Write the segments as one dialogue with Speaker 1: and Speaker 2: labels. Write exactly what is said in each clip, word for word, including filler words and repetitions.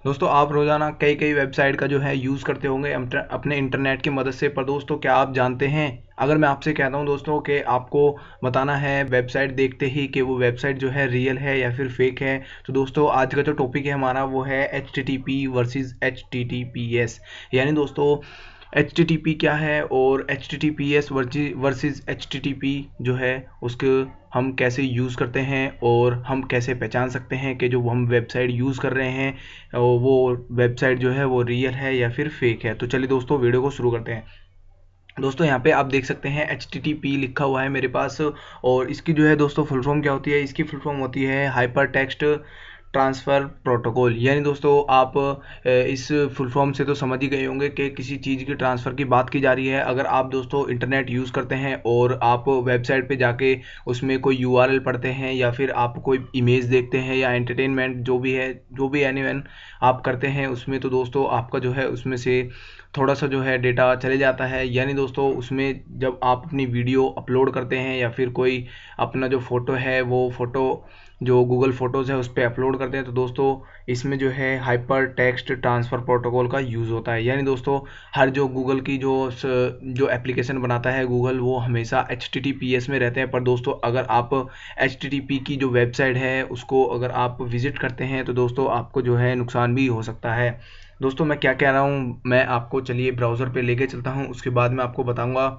Speaker 1: दोस्तों आप रोज़ाना कई कई वेबसाइट का जो है यूज़ करते होंगे इंटर- अपने इंटरनेट की मदद से। पर दोस्तों क्या आप जानते हैं, अगर मैं आपसे कहता हूं दोस्तों कि आपको बताना है वेबसाइट देखते ही कि वो वेबसाइट जो है रियल है या फिर फेक है, तो दोस्तों आज का जो टॉपिक है हमारा वो है H T T P versus H T T P S. यानी दोस्तों एच टी टी पी क्या है और H T T P S versus H T T P जो है उसके हम कैसे यूज़ करते हैं और हम कैसे पहचान सकते हैं कि जो हम वेबसाइट यूज़ कर रहे हैं वो वेबसाइट जो है वो रियल है या फिर फेक है। तो चलिए दोस्तों वीडियो को शुरू करते हैं। दोस्तों यहाँ पे आप देख सकते हैं एच टी टी पी लिखा हुआ है मेरे पास, और इसकी जो है दोस्तों फुल फॉर्म क्या होती है, इसकी फुल फॉर्म होती है हाइपर टेक्स्ट ट्रांसफ़र प्रोटोकॉल। यानी दोस्तों आप अ, इस फुल फॉर्म से तो समझ ही गए होंगे कि किसी चीज़ की ट्रांसफ़र की बात की जा रही है। अगर आप दोस्तों इंटरनेट यूज़ करते हैं और आप वेबसाइट पे जाके उसमें कोई यू आर एल पढ़ते हैं या फिर आप कोई इमेज देखते हैं या एंटरटेनमेंट जो भी है, जो भी एनीवन आप करते हैं उसमें, तो दोस्तों आपका जो है उसमें से थोड़ा सा जो है डेटा चले जाता है। यानी दोस्तों उसमें जब आप अपनी वीडियो अपलोड करते हैं या फिर कोई अपना जो फ़ोटो है वो फ़ोटो जो गूगल फ़ोटोज़ है उस पर अपलोड करते हैं, तो दोस्तों इसमें जो है हाइपर टेक्स्ट ट्रांसफ़र प्रोटोकॉल का यूज़ होता है। यानी दोस्तों हर जो गूगल की जो जो एप्लीकेशन बनाता है गूगल, वो हमेशा H T T P S में रहते हैं। पर दोस्तों अगर आप एच टी टी पी की जो वेबसाइट है उसको अगर आप विज़िट करते हैं तो दोस्तों आपको जो है नुकसान भी हो सकता है। दोस्तों मैं क्या कह रहा हूँ, मैं आपको चलिए ब्राउज़र पे लेके चलता हूँ, उसके बाद मैं आपको बताऊँगा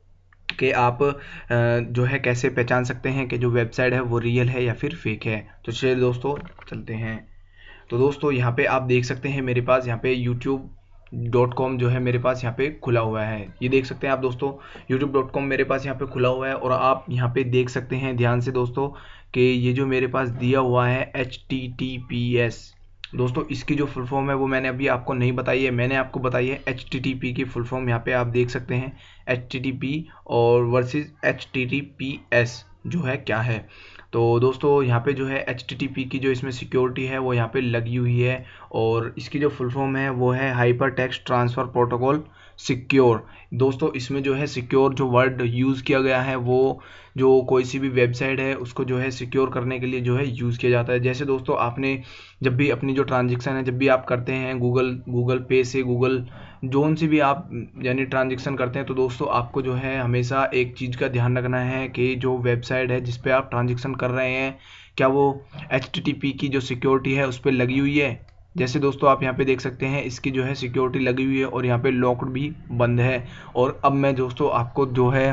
Speaker 1: कि आप अ, जो है कैसे पहचान सकते हैं कि जो वेबसाइट है वो रियल है या फिर फेक है। तो चलिए दोस्तों चलते हैं। तो दोस्तों यहाँ पे आप देख सकते हैं मेरे पास यहाँ पे यूट्यूब डॉट कॉम जो है मेरे पास यहाँ पे खुला हुआ है। ये देख सकते हैं आप दोस्तों, यूट्यूब डॉट कॉम मेरे पास यहाँ पे खुला हुआ है और आप यहाँ पे देख सकते हैं ध्यान से दोस्तों कि ये जो मेरे पास दिया हुआ है H T T P S, दोस्तों इसकी जो फुल फॉर्म है वो मैंने अभी आपको नहीं बताई है, मैंने आपको बताई है एच टी टी पी की फुल फॉर्म। यहाँ पे आप देख सकते हैं एच टी टी पी और versus H T T P S जो है क्या है। तो दोस्तों यहाँ पे जो है एच टी टी पी की जो इसमें सिक्योरिटी है वो यहाँ पे लगी हुई है, और इसकी जो फुल फॉर्म है वो है hyper text transfer protocol secure. दोस्तों इसमें जो है सिक्योर जो वर्ड यूज़ किया गया है वो जो कोई सी भी वेबसाइट है उसको जो है सिक्योर करने के लिए जो है यूज़ किया जाता है। जैसे दोस्तों आपने जब भी अपनी जो ट्रांजेक्शन है जब भी आप करते हैं गूगल गूगल पे से गूगल जोन से भी आप यानी ट्रांजेक्शन करते हैं, तो दोस्तों आपको जो है हमेशा एक चीज़ का ध्यान रखना है कि जो वेबसाइट है जिस पे आप ट्रांजेक्शन कर रहे हैं क्या वो एच टी टी पी की जो सिक्योरिटी है उस पर लगी हुई है। जैसे दोस्तों आप यहाँ पे देख सकते हैं इसकी जो है सिक्योरिटी लगी हुई है और यहाँ पे लॉक्ड भी बंद है। और अब मैं दोस्तों आपको जो है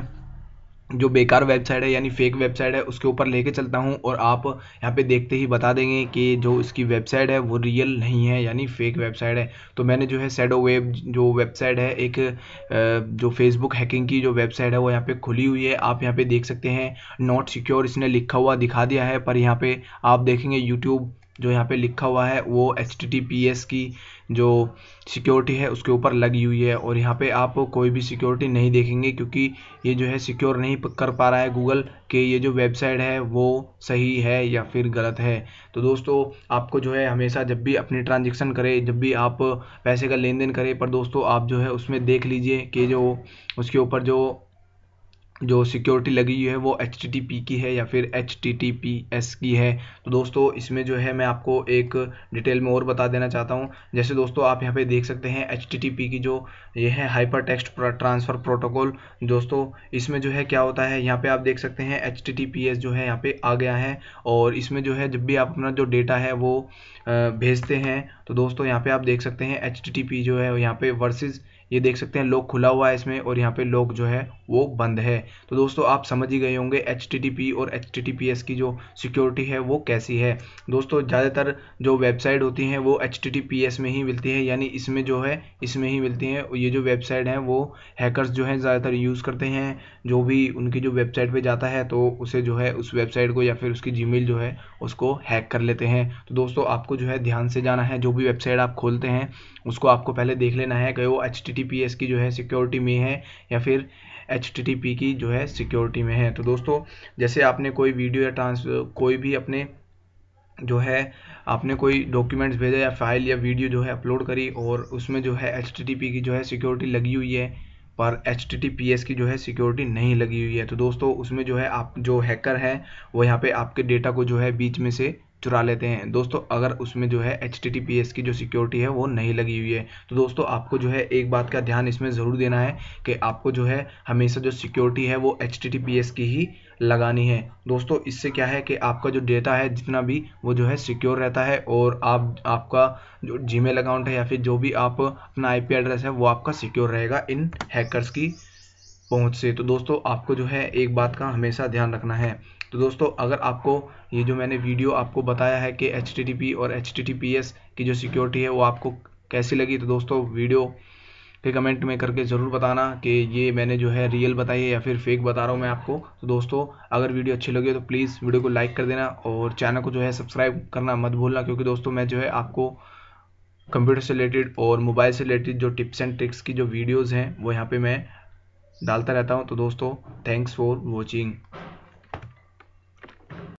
Speaker 1: जो बेकार वेबसाइट है यानी फेक वेबसाइट है उसके ऊपर लेके चलता हूँ, और आप यहाँ पे देखते ही बता देंगे कि जो इसकी वेबसाइट है वो रियल नहीं है यानी फेक वेबसाइट है। तो मैंने जो है शैडो वेब जो वेबसाइट है एक अ, जो फेसबुक हैकिंग की जो वेबसाइट है वो यहाँ पे खुली हुई है। आप यहाँ पे देख सकते हैं नॉट सिक्योर इसने लिखा हुआ दिखा दिया है, पर यहाँ पे आप देखेंगे यूट्यूब जो यहाँ पे लिखा हुआ है वो H T T P S की जो सिक्योरिटी है उसके ऊपर लगी हुई है, और यहाँ पे आप कोई भी सिक्योरिटी नहीं देखेंगे क्योंकि ये जो है सिक्योर नहीं कर पा रहा है गूगल कि ये जो वेबसाइट है वो सही है या फिर गलत है। तो दोस्तों आपको जो है हमेशा जब भी अपनी ट्रांजेक्शन करें, जब भी आप पैसे का लेन देन करें, पर दोस्तों आप जो है उसमें देख लीजिए कि जो उसके ऊपर जो जो सिक्योरिटी लगी हुई है वो एच टी टी पी की है या फिर H T T P S की है। तो दोस्तों इसमें जो है मैं आपको एक डिटेल में और बता देना चाहता हूँ। जैसे दोस्तों आप यहाँ पे देख सकते हैं एच टी टी पी की जो ये है हाइपर टेक्स्ट ट्रांसफ़र प्रोटोकॉल। दोस्तों इसमें जो है क्या होता है, यहाँ पे आप देख सकते हैं H T T P S जो है यहाँ पे आ गया है, और इसमें जो है जब भी आप अपना जो डेटा है वो भेजते हैं तो दोस्तों यहाँ पे आप देख सकते हैं एच टी टी पी जो है यहाँ पे वर्सेस ये देख सकते हैं लॉक खुला हुआ है इसमें, और यहाँ पे लॉक जो है वो बंद है। तो दोस्तों आप समझ ही गए होंगे एच टी टी पी और H T T P S की जो सिक्योरिटी है वो कैसी है। दोस्तों ज़्यादातर जो वेबसाइट होती हैं वो H T T P S में ही मिलती है, यानी इसमें जो है इसमें ही मिलती हैं। ये जो वेबसाइट हैं वो हैकर्स जो हैं ज़्यादातर यूज़ करते हैं, जो भी उनकी जो वेबसाइट पे जाता है तो उसे जो है उस वेबसाइट को या फिर उसकी जीमेल जो है उसको हैक कर लेते हैं। तो दोस्तों आपको जो है ध्यान से जाना है, जो भी वेबसाइट आप खोलते हैं उसको आपको पहले देख लेना है कि वो H T T P S की जो है सिक्योरिटी में है या फिर एच टी टी पी की जो है सिक्योरिटी में है। तो दोस्तों जैसे आपने कोई वीडियो या ट्रांस कोई भी अपने जो है आपने कोई डॉक्यूमेंट्स भेजा या फाइल या वीडियो जो है अपलोड करी और उसमें जो है एच टी टी पी की जो है सिक्योरिटी लगी हुई है पर H T T P S की जो है सिक्योरिटी नहीं लगी हुई है, तो दोस्तों उसमें जो है आप जो हैकर है वो यहाँ पे आपके डेटा को जो है बीच में से चुरा लेते हैं दोस्तों, अगर उसमें जो है H T T P S की जो सिक्योरिटी है वो नहीं लगी हुई है। तो दोस्तों आपको जो है एक बात का ध्यान इसमें ज़रूर देना है कि आपको जो है हमेशा जो सिक्योरिटी है वो H T T P S की ही लगानी है दोस्तों। इससे क्या है कि आपका जो डेटा है जितना भी वो जो है सिक्योर रहता है, और आप आपका जो जीमेल अकाउंट है या फिर जो भी आप अपना आई पी एड्रेस है वो आपका सिक्योर रहेगा इन हैकर्स की पहुंच से। तो दोस्तों आपको जो है एक बात का हमेशा ध्यान रखना है। तो दोस्तों अगर आपको ये जो मैंने वीडियो आपको बताया है कि एच टी टी पी और H T T P S की जो सिक्योरिटी है वो आपको कैसी लगी, तो दोस्तों वीडियो के कमेंट में करके ज़रूर बताना कि ये मैंने जो है रियल बताई है या फिर फेक बता रहा हूँ मैं आपको। तो दोस्तों अगर वीडियो अच्छी लगी तो प्लीज़ वीडियो को लाइक कर देना और चैनल को जो है सब्सक्राइब करना मत भूलना, क्योंकि दोस्तों मैं जो है आपको कंप्यूटर से रिलेटेड और मोबाइल से रिलेटेड जो टिप्स एंड ट्रिक्स की जो वीडियोज़ हैं वो यहाँ पर मैं डालता रहता हूँ। तो दोस्तों थैंक्स फॉर वॉचिंग।